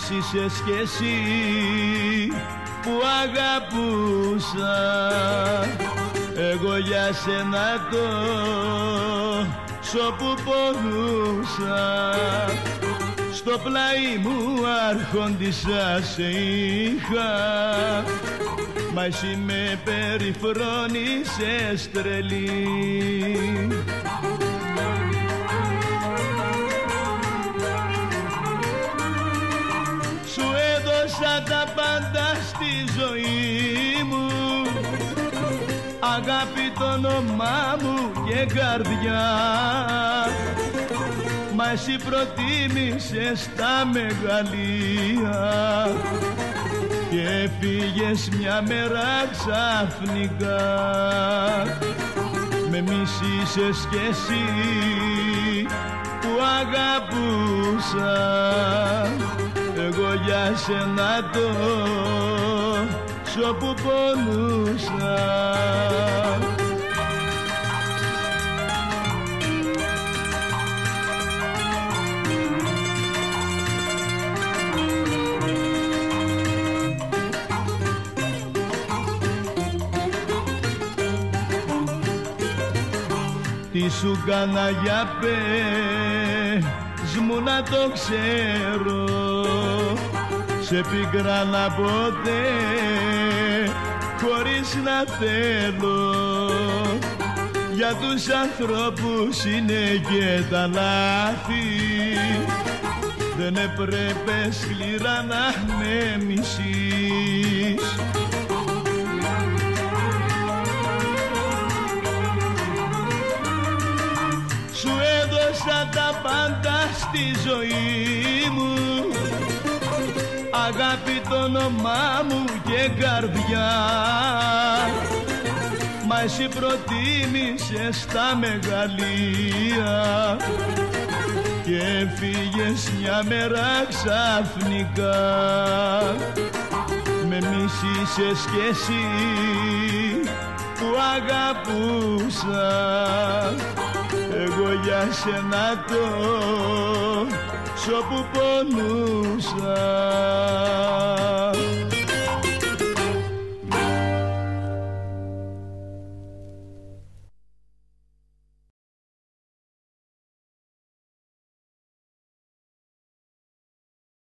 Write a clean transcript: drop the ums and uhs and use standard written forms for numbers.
μίσησες κι εσύ που αγαπούσα, εγώ για σένα το σώπου πονούσα. Στο πλάι μου αρχόντισσα σε είχα, μα εσύ με περιφρόνησες τρελή. Σου έδωσα τα πάντα στη ζωή μου, αγάπη το όνομά μου και καρδιά, μα εσύ προτίμησες τα μεγαλεία και φύγες μια μέρα ξαφνικά. Με μίσησες κι εσύ που αγαπούσα, εγώ για σένα το σώπου πονούσα. Τι σου κάνα για πες μου να το ξέρω, σε πικράνα ποτέ χωρίς να θέλω. Για τους ανθρώπους είναι και τα λάθη, δεν έπρεπε σκληρά να με μισείς. Σου έδωσα τα πάντα στη ζωή μου, αγάπη το όνομά μου και καρδιά, μα εσύ προτίμησες τα μεγαλεία και φύγες μια μέρα ξαφνικά. Με μίσησες κι εσύ που αγαπούσα, εγώ για σένα το σώπου πονούσα.